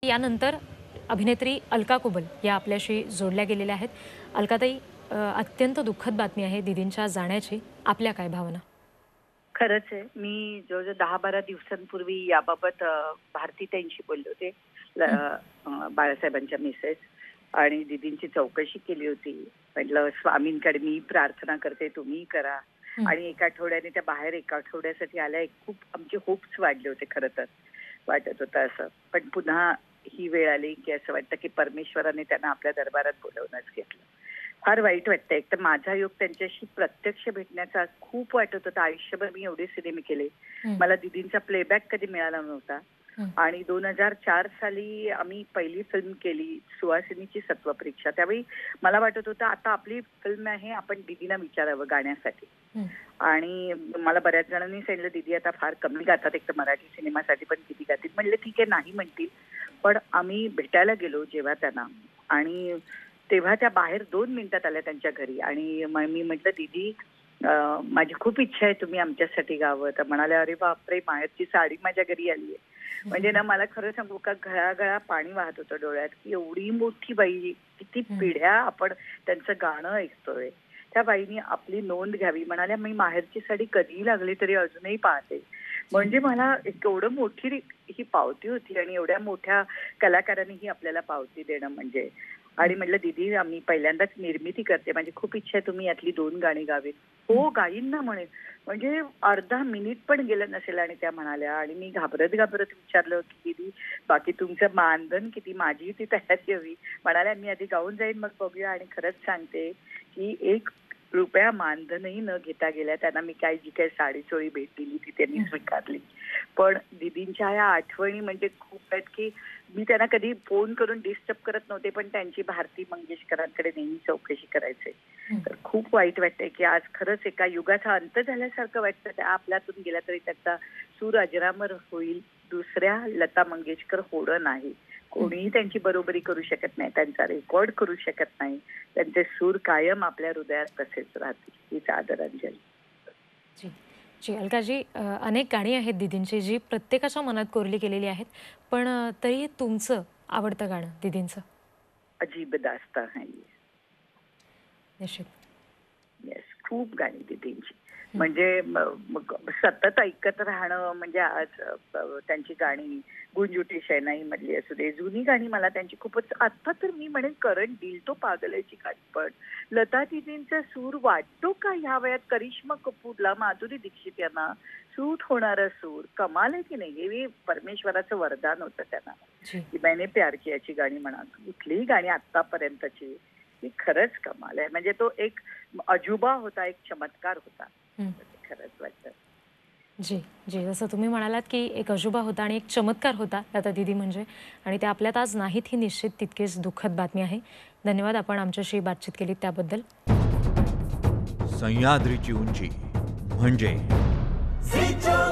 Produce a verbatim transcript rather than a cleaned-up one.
यानंतर अभिनेत्री अलका कुबल या आपल्याशी जोडल्या गेलेल्या आहेत. अलकाताई, अ, अत्यंत दुःखद बातमी आहे दीदींच्या जाण्याची. आपल्या काय भावना? खरंच आहे. मी जवळजवळ दहा बारा दिवसांपूर्वी याबाबत अ, भारतीताईंशी बोलले होते. ल अ, बाळासाहेबांच्या मिसेस आणि दीदींची चौकशी केली होती. म्हटलं स्वामींकडे मी प्रार्थना करते, तुम्हीही करा. हं. आणि एका आठवड्याने त्या बाहेर एका आठवड्यासाठी आल्या. एक खूप आमचे होप्स वाढले होते खरं तर. वाटत होतं असं. पण पुन्हा ही वेळ आली, की असं वाटतं की परमेश्वराने त्यांना आपल्या दरबारात बोलावूनच घेतलं. फार वाईट वाटतं. एक तर माझा योग त्यांच्याशी प्रत्यक्ष भेटण्याचा खूप वाटत होता. आयुष्यभर मी एवढे सिनेमे केले. हं. मला दीदींचा प्लेबॅक कधी मिळाला नव्हता. हं. आणि दोन हजार चार साली आम्ही पहिली फिल्म केली सुहासिनीची सत्वपरीक्षा. त्यावेळी मला वाटत होतं आता आपली फिल्म आहे, आपण दीदींना विचारावं गाण्यासाठी. हं. आणि मला बऱ्याच जणांनी सांगितलं दीदी आता फार कमी गातात, एक तर मराठी सिनेमासाठी पण किती गातील. म्हणले ठीक आहे, नाही म्हणतील. पण आम्ही भेटायला गेलो जेव्हा त्यांना, आणि तेव्हा त्या बाहेर दोन मिनिटात आल्या त्यांच्या घरी. आणि मग मी म्हटलं दीदी अ, माझी खूप इच्छा आहे तुम्ही आमच्यासाठी गावं. तर म्हणाल्या अरे बापरे, माहेरची साडी माझ्या घरी आली आहे. म्हणजे ना मला खरं सांगू का, घळाघळा पाणी वाहत होतं डोळ्यात, की एवढी मोठी बाई, किती हं. पिढ्या आपण त्यांचं गाणं ऐकतोय. त्या बाईनी आपली नोंद घ्यावी. म्हणाल्या मी माहेरची साडी कधीही लागली तरी अजूनही पाहते. म्हणजे मला एवढं मोठी ही पावती होती, आणि एवढ्या मोठ्या कलाकारांनी ही आपल्याला पावती देणं म्हणजे. आणि म्हटलं दीदी आम्ही पहिल्यांदाच निर्मिती करते, माझी खूप इच्छा आहे तुम्ही यातली दोन गाणी गावीत. हो गाईन ना म्हणे. म्हणजे अर्धा मिनिट पण गेलं नसेल आणि त्या म्हणाल्या. आणि मी घाबरत घाबरत विचारलं की दीदी बाकी तुमचं मानधन किती, माझी ती तयारी हवी. म्हणाल्या मी आधी गाऊन जाईन मग बघूया. आणि खरंच सांगते की एक रुपया मानधनही न घेता गेल्या त्यांना मी काय जी काही साडी चोळी भेट दिली ती त्यांनी स्वीकारली. पण दीदींच्या या आठवणी म्हणजे खूप आहेत, की मी त्यांना कधी फोन करून डिस्टर्ब करत नव्हते, पण त्यांची भारती मंगेशकरांकडे नेहमी चौकशी करायचे. तर खूप वाईट वाटतंय की आज खरंच एका युगाचा अंत झाल्यासारखं वाटतं. त्या आपल्यातून गेल्या तरी त्यांचा सूर अजरामर होईल, दुसऱ्या लता मंगेशकर होणं नाही. कोणीही त्यांची बरोबरी करू शकत नाही, त्यांचा रेकॉर्ड करू शकत नाही. त्यांचे सूर कायम आपल्या हृदयात तसेच राहतील. हीच आदरांजली. जी जी अलकाजी, अ, अनेक गाणी आहेत दीदींची जी प्रत्येकाच्या मनात कोरली गेलेली आहेत. पण अ, तरी तुमचं आवडतं गाणं दीदींचं? अजीब दास्तां है ये. निश्चित. येस, खूप गाणी दीदींची. हं. म्हणजे मग सतत ऐकत राहणं म्हणजे आज अ, त्यांची गाणी गुंज उठी शहनाई मधली असू दे, जुनी गाणी मला त्यांची खूपच. आता तर मी म्हणेन करंट दिल तो पागलाची गाणी. पण लता दीदींचा सूर वाटतो का ह्या वयात करिश्मा कपूरला, माधुरी दीक्षित यांना सूट होणारा सूर? कमाल आहे की नाही? हे परमेश्वराचं वरदान होतं त्यांना. जी. की मैंने प्यार कियाची गाणी म्हणा, कुठलीही गाणी आतापर्यंतची, ही खरंच कमाल आहे. म्हणजे तो एक अजुबा होता, एक चमत्कार होता. हं. खरंच वाटतं. जी जी जसं तुम्ही म्हणालात की एक अजुबा होता आणि एक चमत्कार होता लता दीदी म्हणजे, आणि ते आपल्यात आज नाहीत ही निश्चित तितकीच दुःखद बातमी आहे. धन्यवाद आपण आमच्याशी बातचीत केली त्याबद्दल. सह्याद्रीची उंची म्हणजे